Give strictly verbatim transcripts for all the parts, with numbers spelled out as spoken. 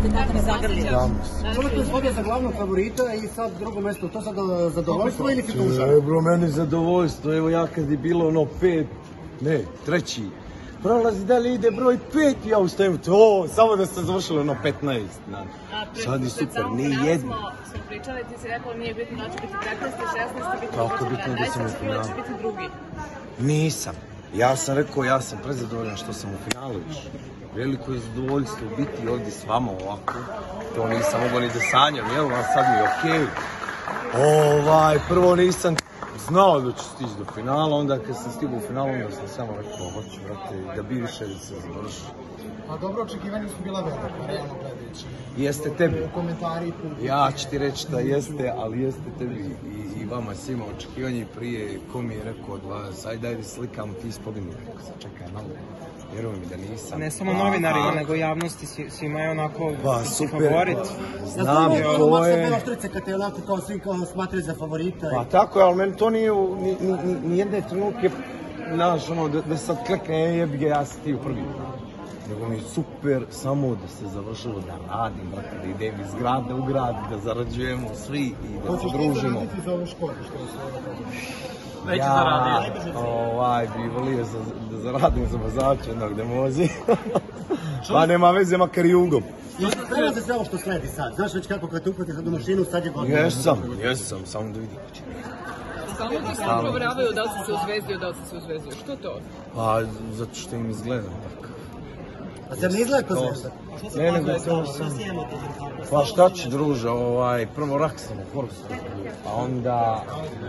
ste tako zagrlili. Čovjek je izvodio za glavnog favorita i sad drugo mjesto, to sad zadovoljstvo ili fituža? Bro, meni zadovoljstvo, evo ja kad je bilo ono pet, ne, treći, prolazi dalje, ide broj pet, ja ustajem to, samo da ste završili ono petnaest. Sad je super, nije jedno. Smo pričali, ti si rekao nije bitno da će biti petnaest, šesnaest, biti kako bitno da sam u finalu. Da će biti drugi. Nisam. Ja sam rekao, ja sam prezadovoljan što sam u finalu više. Veliko je zadovoljstvo biti ovdje s vama ovako. To nisam mogao ni da sanjam, jel? A sad mi je okej. Ovaj, prvo nisam znao da ću stići do finala, onda kad sam stigao u finalu, onda sam samo rekao, hoću, brate, da bi više da se završi. A dobro, očekivanja su bila velika, realno gledajući. Jeste tebi. Komentari. Ja ću ti reći da jeste, ali jeste tebi i, i vama svima očekivanje prije. Ko mi je rekao od vas, ajde daj da slikamo ti ispodini. Rekao sam, čekaj malo, vjerujem mi da nisam. Ne samo novinarima, nego javnosti, svi imaju onako favorit. Znam, to je... Bilo štrice kad te onako kao svi kao smatraju za favorita. Pa tako je, ali meni to nije ni jedne trenutke, znaš, ono, da sad klekne, jebi ga, ja sam ti u prvi. Nego mi je super samo da se završilo, da radim, brate, da idem iz grada u grad, da zarađujemo svi i da se družimo. Hoćeš ti zaraditi za ovu školu, što je sve? Ja, ovaj, bi volio da zaradim za vozača jednog da mozi. Pa nema veze, makar i ugom. Sprema se sve ovo što sledi sad, znaš već kako kad te upati sad u mašinu, sad je godina. Jesam, jesam, samo da vidim. Stalno ti se provjeravaju da li si se uzvezdio, da li si se uzvezdio, što to? Pa, zato što im izgledam tako. A se ne izgleda ko zvezda? Ne, nego to sam... Pa šta ću, druže, ovaj, prvo rak sam u Korsu, a onda...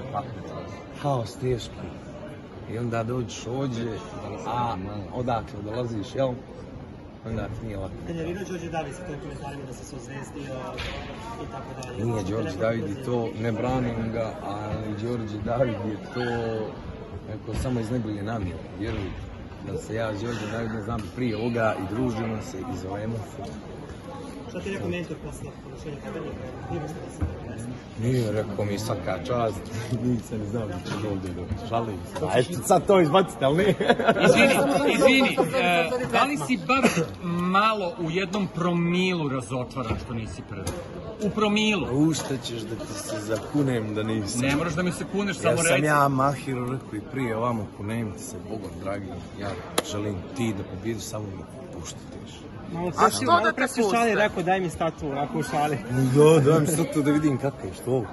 Haos teški. I onda dođeš ovdje, a odakle dolaziš, jel? Onda ti nije lako. Kad je vidio Đorđe David sa tim komentarima da se se uzvezdio i tako dalje? Nije Đorđe David i to, ne branim ga, ali Đorđe David je to neko samo iz najbolje namjere, vjerujte. Da se ja s Đorđem Davidom znam prije ovoga i družimo se i zovemo se. Šta ti je rekao mentor posle ponašenja pobednika? Nije rekao mi svaka čast, nisam ne znao da ću ovdje doći, šalim se. A ešte sad to izbacite, ali nije. Izvini, izvini, da li si bar malo u jednom promilu razočaran što nisi prvi? U promilu. U šta ćeš da ti se zakunem da nisam? Ne moraš da mi se kuneš, samo reći. Ja sam ja Mahiru rekao i prije ovamo, kunem ti se, Bogom dragi, ja želim ti da pobjediš, samo mi puštitiš. A što da te pusti? Šali rekao daj mi statu, ako u šali. Da, daj mi statu da vidim kako je, što?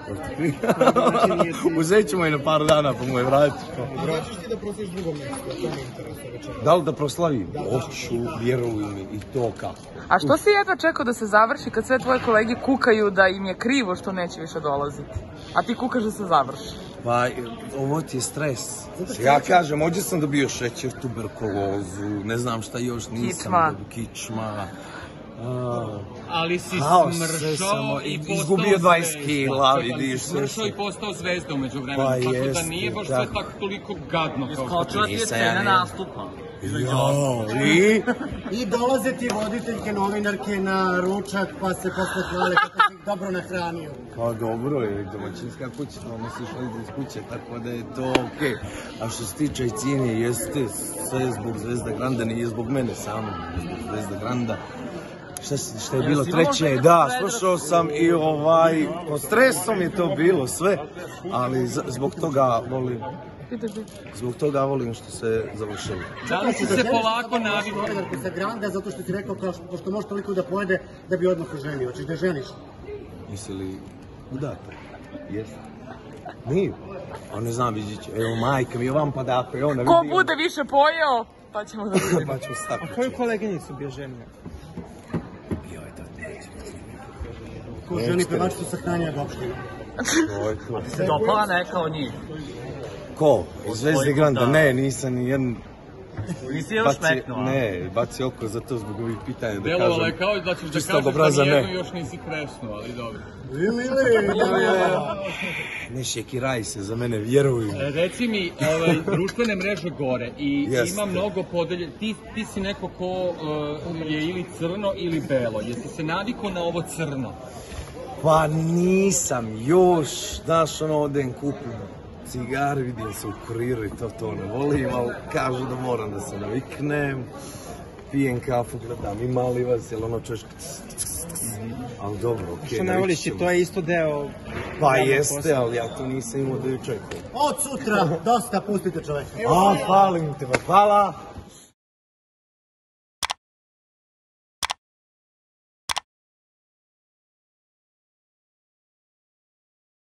Uzet ćemo i na par dana pa mu je vratiš. Vraćaš ti da proslaviš drugom mjestu, to me interesuje večera. Da li da proslavim? Hoću, vjeruj mi i to kako. A što si jedva čekao da se završi kad sve tvoje kolege kukaju da im je krivo što neće više dolaziti? A ti kukaš da se završi? Pa, ovo ti je stres. Ja kažem, ovdje sam dobio šećer, tuberkulozu, ne znam šta još nisam. Kičma. Kičma. Ali si smršao i postao izgubio dvadeset kila, vidiš sve. Smršao i postao zvezda umeđu vremenu, tako da nije baš sve tako toliko gadno kao što Skočila ti je cena nastupa. Jo, i? I dolaze ti voditeljke, novinarke na ručak, pa se posle hvale kako si ih dobro nahranio. Pa dobro je, domaćinska kuća, to misliš ovdje iz kuće, tako da je to okej. A što se tiče i cijene, jeste sve zbog Zvezda Granda, nije zbog mene samo, zbog Zvezda Granda. Šta je bilo treće, da, slušao sam i ovaj, pod stresom je to bilo sve, ali zbog toga volim, zbog toga volim što se završilo. Da li si se polako navikao? Novinarku sa Granda, zato što si rekao, pošto može toliko da pojede, da bi odmah oženio. Hoćeš da ženiš? Misli li udata? Jeste. Nije. On ne znam, vidjet će, evo majka mi je vam pa da ako je ona... Ko bude više pojeo, pa ćemo da vidimo. Pa ćemo staviti. A koju koleginicu bi oženio? Ko ženi pevačicu sa Hranja Gopština? A ti se dopala neka od njih? Ko? Iz Zvezde Granda? Ne, nisam ni jedan... Nisi još smeknuo? Ne, baci oko za to zbog ovih pitanja da kažem. Delovalo je kao da ćeš da kažeš da nijedno još nisi kresnuo, ali dobro. Ili, ili, ne šekiraj se za mene, vjeruj. Reci mi, društvene mreže gore i ima mnogo podelje, ti si neko ko je ili crno ili belo, jesi se navikao na ovo crno? Pa nisam još, znaš ono, odem kupim cigar, vidim se u kuriru i to to ne volim, ali kažu da moram da se naviknem. pijem kafu, gledam, ima li vas, jel ono čuješ... Ali dobro, okej. Što ne voliš i to je isto deo... Pa jeste, ali ja to nisam imao da ju čekujem. Od sutra, dosta, pustite čoveka. A, hvalim te, hvala.